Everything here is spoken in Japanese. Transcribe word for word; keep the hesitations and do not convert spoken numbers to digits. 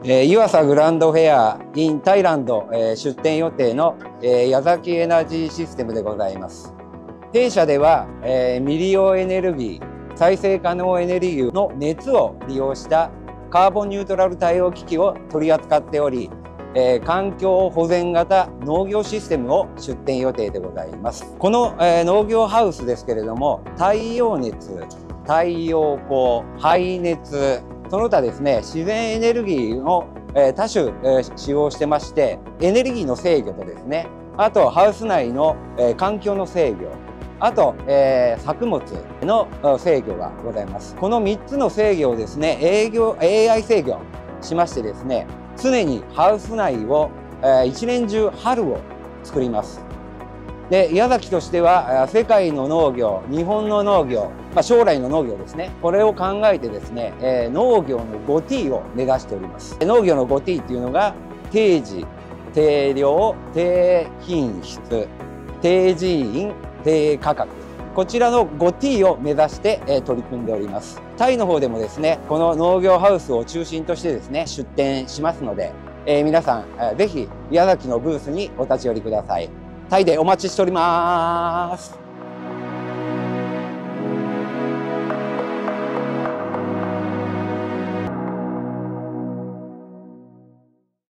えー、湯浅グランドフェア in タイランド、えー、出店予定の、えー、矢崎エナジーシステムでございます。弊社では、えー、未利用エネルギー、再生可能エネルギーの熱を利用したカーボンニュートラル対応機器を取り扱っており、えー、環境保全型農業システムを出店予定でございます。この、えー、農業ハウスですけれども、太陽熱、太陽光、排熱、その他ですね、自然エネルギーを多種使用してまして、エネルギーの制御とですね、あとハウス内の環境の制御、あと、えー、作物の制御がございます。このみっつの制御をですね、営業 エーアイ 制御しましてですね、常にハウス内を、えー、一年中春を作ります。で、矢崎としては世界の農業、日本の農業、まあ、将来の農業ですね、これを考えてですね、えー、農業の ごティー を目指しております。農業の ごティー っていうのが低時、低量、低品質、低人員、低価格、こちらの ごティー を目指して、えー、取り組んでおります。タイの方でもですね、この農業ハウスを中心としてですね、出店しますので、えー、皆さん、えー、ぜひ矢崎のブースにお立ち寄りください。タイでお待ちしております。